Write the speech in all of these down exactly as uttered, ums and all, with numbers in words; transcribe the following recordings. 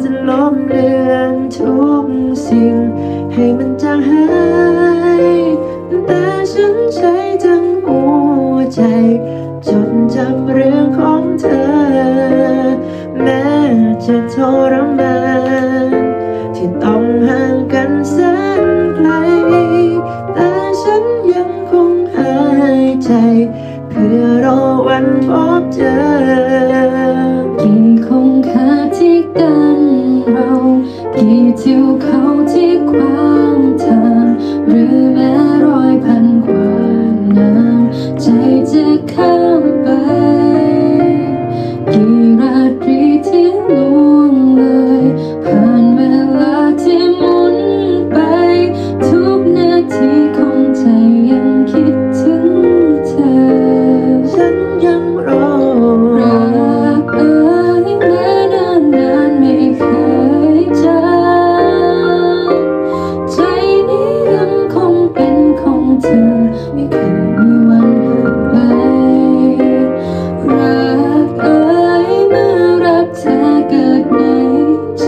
จะลบเลือนทุกสิ่งให้มันจางหายแต่ฉันใช้ทั้งหัวใจจดจำเรื่องของเธอแม้จะทรมานที่ต้องห่างกันแสนไกลแต่ฉันยังคงหายใจเพื่อรอวันพบเจอกี่คงคาที่กันเรากี่ทิวเขาที่ขวางทางหรือแม้รอยพันกว่าน้ำใจจะข้ามไปกี่ราตรีที่ล่วงเลยผ่านเวลาที่หมุนไปทุกนาทีของใจยังคิดถึงเธอฉันยังรอรักเอ่ยแม้นานนานไม่เคยจางใจนี้ยังคงเป็นของเธอไม่เคยมีวันห่างไกลรักเอ่ยเมื่อรักเธอเกิดในใจ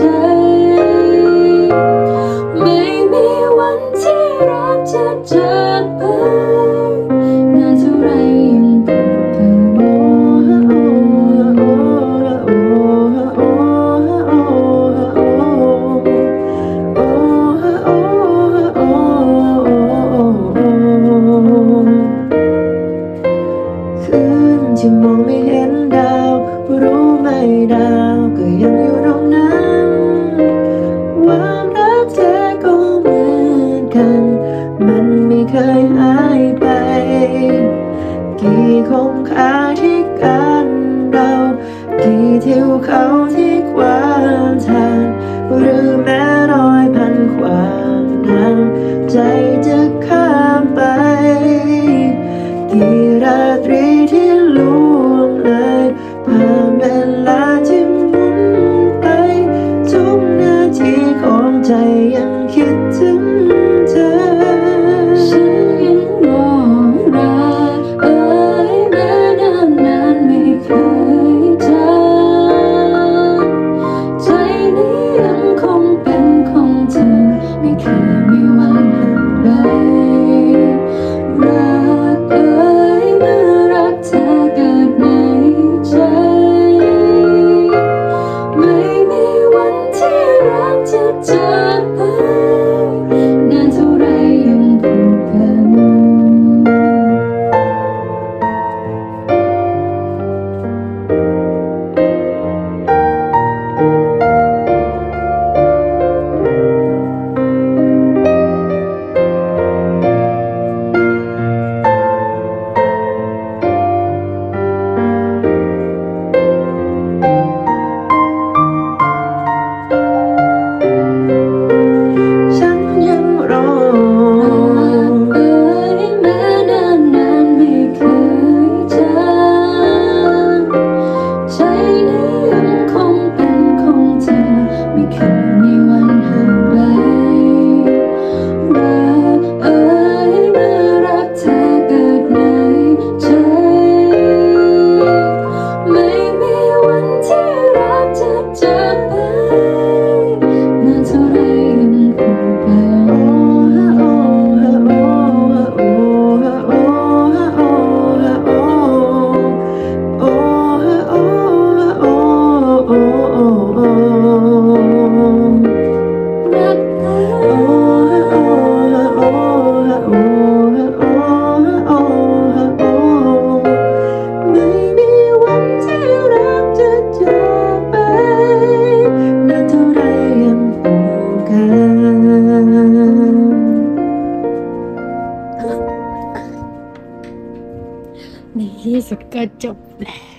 ไม่มีวันที่รักจะจากไปนานเท่าไรยังผูกพันที่มองไม่เห็นดาวรู้ไหมดาวก็ยังอยู่ตรงนั้นความรักเธอก็เหมือนกันมันไม่เคยหายไปกี่คงคาที่กันเรากี่ทิวเขาที่ขวางทางหรือแม้รอยพันขวางน้ำใจจะข้ามไปกี่ราตรีที่ล่วงเลยผ่านเวลาที่หมุนไปทุกนาทีของใจยังคิดถึงเธอฉันยังรอรักเอ่ยแม้นานนานไม่เคยจางใจนี้ยังคงเป็นของเธอไม่เคยมีวันห่างไกลรักเอ่ยเมื่อรักเธอเกิดในใจไม่มีวันที่รักจะจากไปนานเท่าไรยังผูกพันฉันยังรอรักเอ่ยแม้นานนานไม่เคยจางใจนี้ยังคงเป็นของเธอไม่เคยมีวันห่างไกลรักเอ่ยเมื่อรักเธอเกิดในใจไม่มีวันที่รักจะจากไปนานเท่าไรยังผูกพันรักเอ่ไม่มีวันที่รักจะจากไปนานเท่าไรยังผูกกันในที่สุดก็จบแล้ว